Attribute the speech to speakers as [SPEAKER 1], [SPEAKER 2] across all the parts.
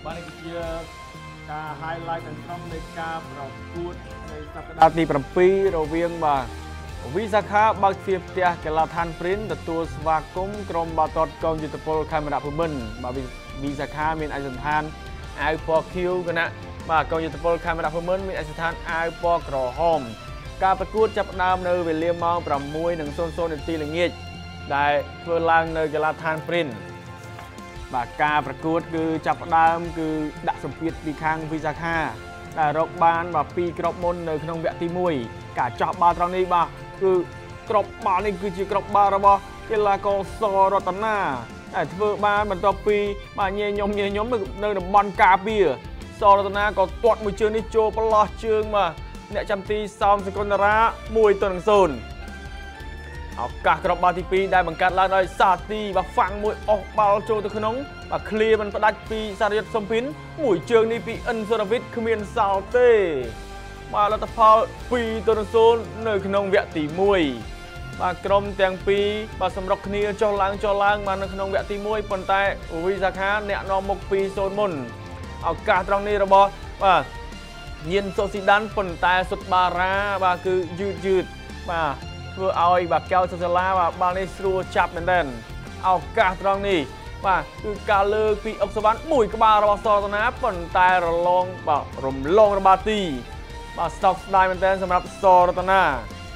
[SPEAKER 1] បាននេះជាការ highlight ទាំងក្នុងនៃការប្រកួតនៃសប្តាហ៍ទី7រវាងបាទវិសាខាបើកទ្វារផ្ទះកីឡាដ្ឋានព្រិនទទួលស្វាគមន៍ក្រុមបាល់ទាត់កងយុទ្ធពលខេមរៈភូមិន្ទបាទវិសាខាមានឯកសណ្ឋានអាវពណ៌ខៀវគណៈបាទកងយុទ្ធពលខេមរៈភូមិន្ទមានឯកសណ្ឋានអាវពណ៌ក្រហមការប្រកួតចាប់ផ្ដើមនៅវេលាម៉ោង 6:00 នាទីល្ងាចដែលធ្វើឡើងនៅកីឡាដ្ឋានព្រិនបាទការប្រកួតគឺចាប់ផ្ដើមគឺដាក់សម្ពាធពីខាងវិសាខាដែលរកបានបាទ2គ្រាប់មុននៅក្នុងវគ្គទី1ការចោះបាល់ត្រង់នេះបាទគឺគ្រាប់បាល់នេះគឺជាគ្រាប់បាល់របស់កីឡាករសរតនាដែលធ្វើបានបន្ទាប់ពីបាទញញឹមនៅតំបន់ការពារសរតនាក៏ទាត់មួយជើងនេះចូលប្រឡោះជើងបាទអ្នកចាំទីសោមសកលតារា1-0ឱកាសគ្រាប់បាល់ទី2ដែលបង្កើតឡើងដោយសាទីបាទហ្វាំងមួយអស់បាល់ចូលទៅក្នុងបាទឃ្លៀមិនផ្ដាច់ពីសារយុទ្ធសំពីនមួយជើងនេះពីអិនសូរ៉ាវីតគ្មានសល់ទេបាទលទ្ធផល2-0នៅក្នុងវគ្គទី1បាទក្រុមទាំងពីរបាទសម្រុកគ្នាចុះឡើងបាទនៅក្នុងវគ្គទី1ប៉ុន្តែវិសាខាអ្នកនាំមុខ 2-0 មុនឱកាសត្រង់នេះរបស់បាទញៀនសូស៊ីដានប៉ុន្តែសុតបារ៉ាបាទគឺយឺតបាទធ្វើឲ្យបាទកៅសុសាឡាបាទបាល់នេះស្រួលចាប់មែនទែនឱកាសត្រង់នេះបាទគឺការលើកពីអុកសវណ្ណមួយក្បាលរបស់សរតនាប៉ុន្តែរំលងរបាទីបាទស្តប់ស្ដាយមែនទែនសម្រាប់សរតនា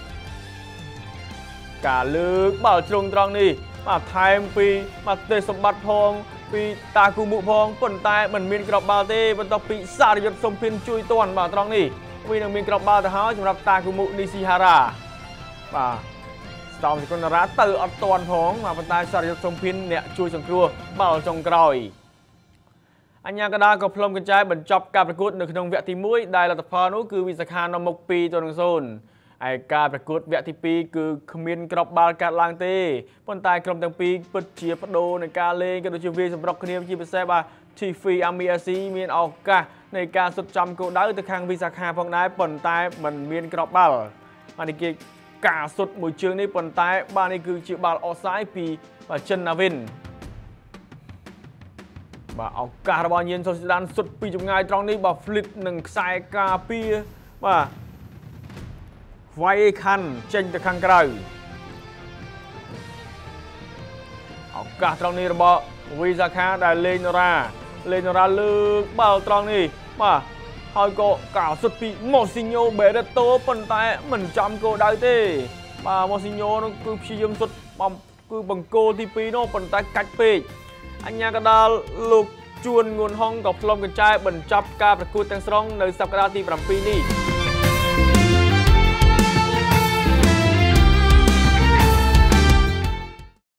[SPEAKER 1] ការលើកបាល់ជ្រុងត្រង់នេះបាទថែមពីបាទទេសសម្បត្តិផងពីតាគូមុផងប៉ុន្តែមិនមានក្របបាល់ទេបន្ទាប់ពីសារយុទ្ធសំភិនជួយទាន់បាទត្រង់នេះវានឹងមានក្របបាល់ទៅហើយសម្រាប់តាគូមុនីស៊ីហារ៉ាបាទស្តោមសកលតារាទៅអត់ទាន់ផងបាទប៉ុន្តែសារយុទ្ធសំភិនអ្នកជួយសង្គ្រោះបាល់ចុងក្រោយអញ្ញាកដាក៏ផ្លុំកញ្ចែបញ្ចប់ការប្រកួតនៅក្នុងវគ្គទី1ដែលលទ្ធផលនោះគឺវិសាខានាំមុខ 2-0 ឯការប្រកួតវគ្គទី2គឺគ្មានក្របបាល់កាត់ឡើងទេប៉ុន្តែក្រុមទាំងពីរពិតជាបដូរនៃការលេងក៏ដូចជាវាសម្រុកគ្នាជាពិសេសបាទ Tiffy Amiasi មានឱកាសនៃការសុតចំគោលដៅទៅខាងវិសាខាផងដែរប៉ុន្តែមិនមានក្របបាល់បាទនេះគេការសុតមួយជើងនេះប៉ុន្តែបាទនេះគឺជាបាល់អសាយពីបាទចិនណាវិនបាទឱកាសរបស់ញៀនសូស៊ីដានសុតពីចម្ងាយត្រង់នេះបាទហ្វ្លិតនឹងខ្សែការពារបាទវាយខាន់ចេញទៅខាងក្រៅឱកាសត្រង់នេះរបស់វិសាខាដែលលេងនរ៉ាលើកបាល់ត្រង់នេះបាទហើយក៏ការសុតពីម៉ូស៊ីញ៉ូបេរ៉េតូប៉ុន្តែមិនចំគោលដៅទេបាទម៉ូស៊ីញ៉ូនោះគឺព្យាយាមសុតគឺបង្គោលទី2នោះប៉ុន្តែកាច់ពេកអញ្ញាកដាលលោកជួនងួនហុងក៏ផ្លុំកញ្ចែបញ្ចប់ការប្រកួតទាំងស្រុងនៅសប្តាហ៍ទី7នេះ